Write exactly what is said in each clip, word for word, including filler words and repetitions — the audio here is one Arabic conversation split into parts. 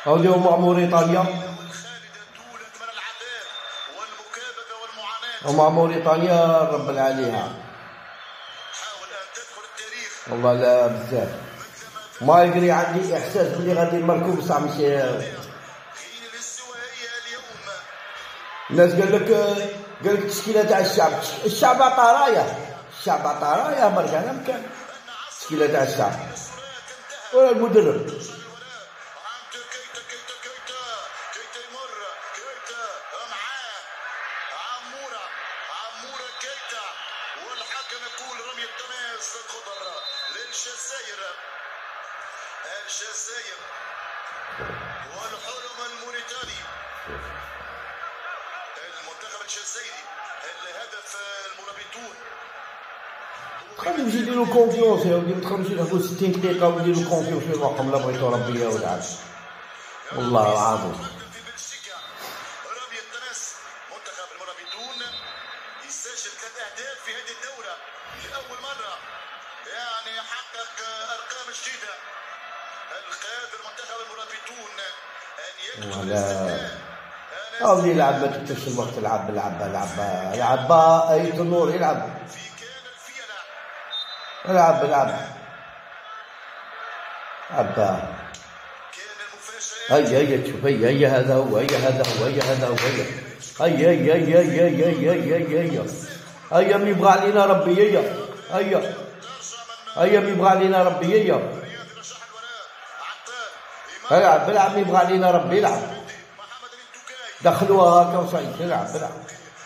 هاودي هما موريتانيا، هما موريتانيا رب عليها والله. لا بزاف ما يقري، عندي احساس بلي غادي نمركو بصح ماشي. الناس قال لك قال لك التشكيله تاع الشعب، الشعب عطى رايه، الشعب عطى رايه برك على مكان التشكيله تاع الشعب ولا المدرب. والحكم يقول رمية تماس الخضر للجزائر. الجزائر والحلم الموريتاني، المنتخب الجزائري الهدف المرابطون. خليهم يجي يديروا كونفيونس يا ولدي، ما تخلوش يلعبوا ستين دقيقة ويديروا كونفيونس في روحهم. لا بغيتو ربي يا ولاد والله العظيم. في بلجيكا رمية تماس منتخب المرابطون يسجل ثلاث أهداف في هذه الدورة لأول مرة، يعني حقق أرقام جديدة. القادر منتخب المرابطون أن يكتب الاستثناء. أو يلعب ما تكتبش الوقت، العب العب العب العب أي تنور يلعب العب العب العب. هيا هيا شوف، هيا هيا هذا هو، هيا هذا هو، هيا هذا هو، هيا هيا هيا هيا هيا هيا هيا هيا ما يبغى علينا ربي، هيا هيا هيا ما يبغى علينا ربي، هيا العب العب ما يبغى علينا ربي، العب دخلوها هكا وصعيد، العب العب.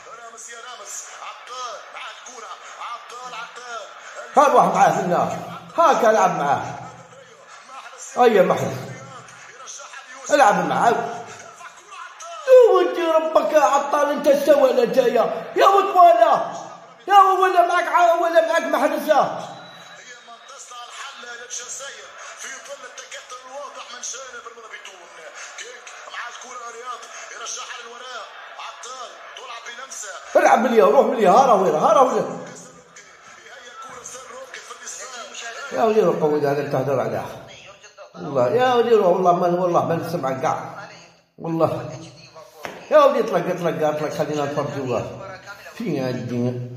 ها روح معاه في النار هاكا، العب معاه هيا محرز العب معاه. ودي ربك يا عطال انت السوالة جاية يا وطواله يا ولا معك عا ولا معك محرزة. هي من تصنع الحل للجزائر في ظل التكتل الواضح من جانب المرابطون. كيك مع الكرة رياض يرجعها للوراء، عطال تلعب بلمسة، العب مليا روح مليا ها راهو ها راهو هي كرة سروكي في الإسلام. يا ولي روح قوي هذا تهدر عليها والله. يا ولي روح والله ما والله ما نسمعك كاع والله. يا ولي اطلق اطلق اطلق خلينا نفرجوا فين هاد الدنيا.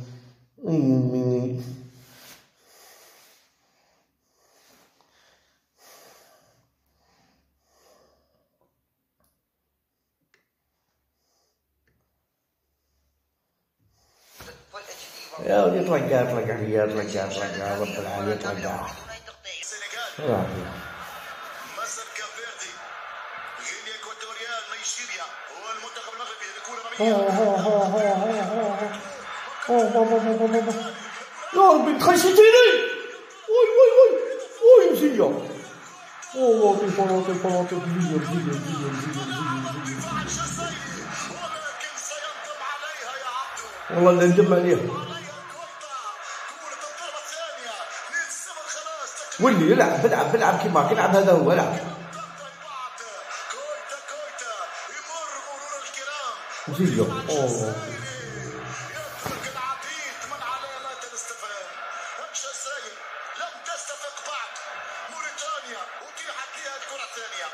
يا ولي اطلق اطلق عليا اطلق اطلق رب العالمين اطلق. مصر كافيردي غينيا اكواتوريال نيجيريا والمنتخب المغربي الكرة مرمية. يا ربي تخشيتيني. وي وي وي وي مزية والله في فرنسا فرنسا مزية مزية مزية مزية ولكن سينضم عليها يا عبدو. والله اللي ندم عليها. ولي يلعب بلعب بلعب كيما كيلعب هذا هو العب. كويتا كويتا يمر مرور الكرام. مزية اوه يترك العديد من علامات الاستفهام. الجزائر لم تستفق بعد. موريتانيا اتيحت لها الكرة الثانية.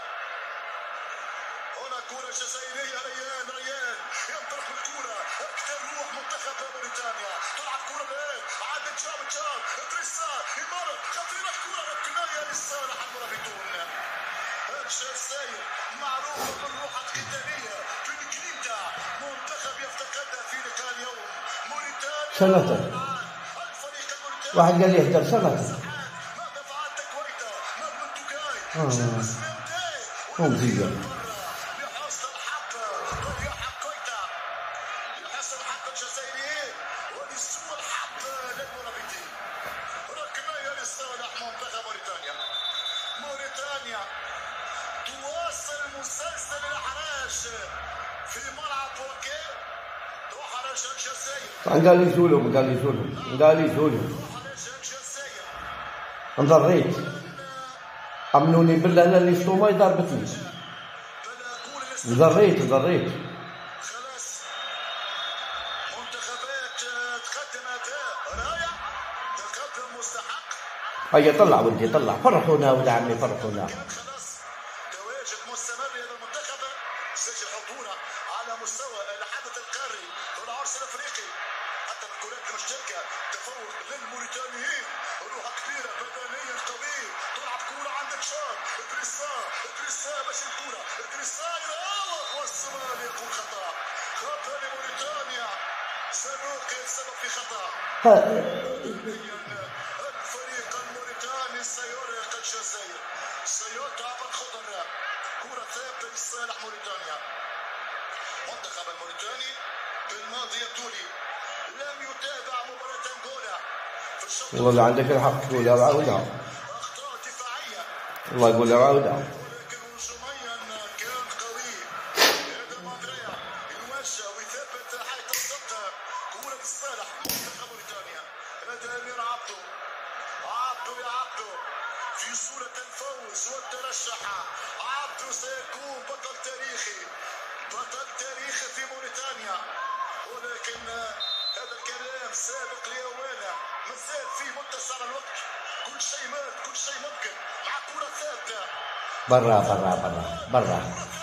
هنا كرة جزائرية. ريان ريان ينطلق بالكرة اكثر روح منتخب موريتانيا. تلعب كرة الآن عادت جاب جاب ادريسا يمر خطيرة كرة ركنية لصالح المرابطون. الجزائر معروفة بالروح القتالية في الجريدة، منتخب يفتقدها في لقاء اليوم. موريتانيا سنة الفريق الموريتاني واحد قال لي اهدر سنة. ماذا فعلت كويتا؟ مبلغ توكاي اه مزية لحسن الحق ضيعها كويتا، لحسن الحق الجزائريين ولسوء الحظ للمرابطين. ركنية لصالح منتخب موريتانيا. موريتانيا تواصل مسلسل الأحراج في ملعب بوركيه. تحرج الجزائر قال لي زولهم قال لي زولهم قال لي زولهم تحرج الجزائر. انضريت امنوني بالله انا اللي شطوماي ضربتني انضريت انضريت. خلاص منتخبات تقدم أداء رائع، تقدم مستحق. هيا طلع ولدي طلع فرحونا ولا عمي فرحونا. خلاص تواجد مستمر التمري هذا المنتخب سجل خطوره على مستوى الحدث القاري والعرس الافريقي. حتى الكرات المشتركه تفوق للموريتانيين، روحه كبيره بدنيا قوي. تلعب كوره عند تشاد ادريسا ادريسا باش الكوره ادريسا يراوغ والصومال يقول خطا خطا لموريتانيا. سنوقي السبب في خطا. الفريق الموريتاني سيرهق الجزائر، سيتعب الخضر. كرة ثابتة لصالح موريتانيا. منتخب الموريتاني بالماضي الدولي لم يتابع مباراة أنغولا في الشوط. والله عندك الحق تقول له عودها. أخطاء دفاعية. الله يقول له عودها. ولكن هجوميا كان قوي. هذا ماندريا يوجه ويثبت حيث الصد. كرة لصالح منتخب موريتانيا. هذا أمير عبدو. عبدو يا عبدو في صورة الفوز والترشح. عبدو سيكون بطل تاريخي، بطل تاريخي في موريتانيا. ولكن هذا الكلام سابق لأوانه، مازال في متسع الوقت. كل شيء مات، كل شيء ممكن مع كرة ثابتة. برا برا برا برا.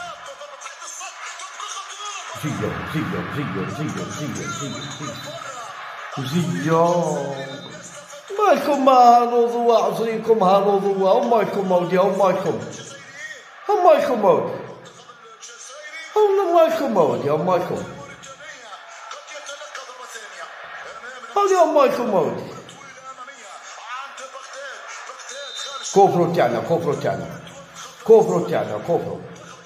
زيو زيو زيو زيو زيو زيو زيو. مالكم هانوضوا عصريكم هانوضوا ومالكم مودي ومالكم ومالكم مودي ومالكم مودي ومالكم هذه ومالكم مودي. كوفرو تاعنا كوفرو تاعنا كوفرو تاعنا كوفرو.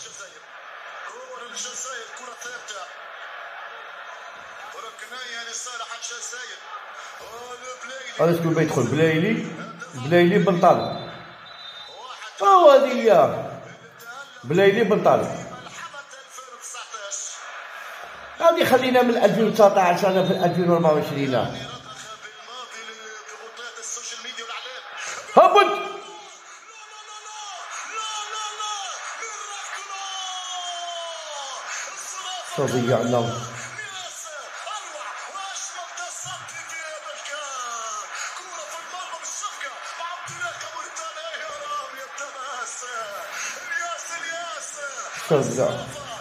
هذا شكون بيدخل؟ بلايلي بلايلي بن طالب. ها هذه هي بلايلي بن طالب. هذه خلينا من ألفين وتسعطاش انا في ألفين وأربعة وعشرين. هبط تضيعنا. شجع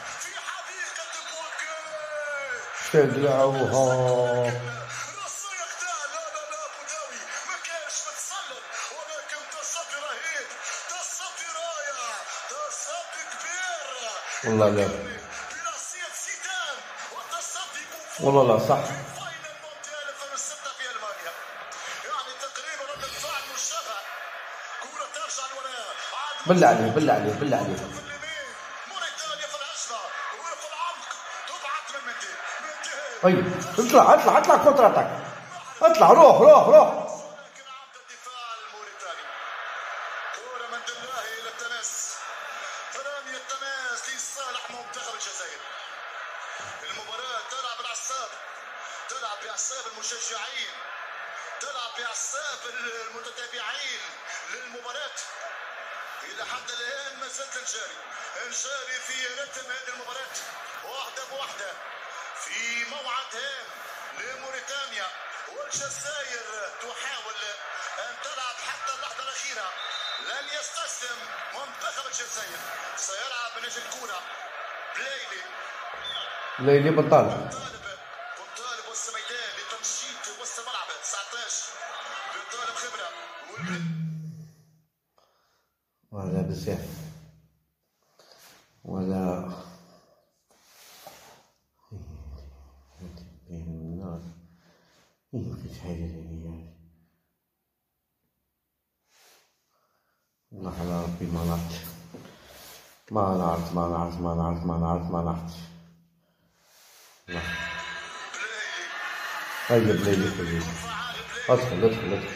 شجعوها. والله لا والله لا صح. بالله عليه بالله عليه بالله عليه. طيب اطلع اطلع اطلع كونتراتاك اطلع روح روح روح. الدفاع الموريتاني. كرة من الله الى التماس. رمي التماس لصالح منتخب الجزائر. المباراة تلعب الأعصاب، تلعب بأعصاب المشجعين، تلعب بأعصاب المتتابعين للمباراة. إلى حد الآن ما زلت نجاري نجاري في رتم هذه المباراة واحدة بواحدة في موعد هام لموريتانيا. والجزائر تحاول أن تلعب حتى اللحظة الأخيرة. لن يستسلم منتخب الجزائر. سيلعب من أجل الكرة بلايلي بلايلي بطال بطالب وسط ميدان لتنشيط وسط ملعب تسعطاش. بطالب خبرة ولا بزاف ولا النار. مفيش حاجة ثانية. والله على ربي ما نعرف ما نعرف ما نعرف ما نعرف ما نعرف ما نعرف. هيا بلايلي بلايلي ادخل ادخل ادخل.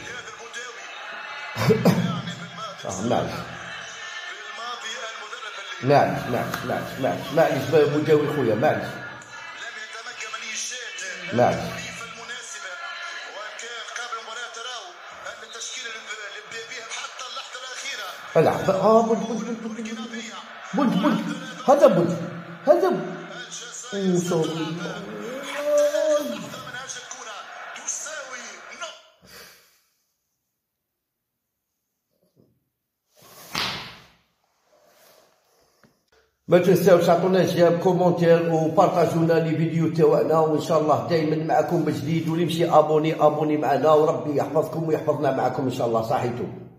اه معلش معلش معلش معلش معلش معلش مداوي خويا معلش معلش. العب اه بد بد بد بد بد بد هذا بد هذا بد. ما تنساوش عطونا جيم كومونتير وبارطاجونا لي فيديو تاعنا، وان شاء الله دائما معكم بجديد، واللي يمشي ابوني ابوني معنا، وربي يحفظكم ويحفظنا معكم ان شاء الله. صحيتو.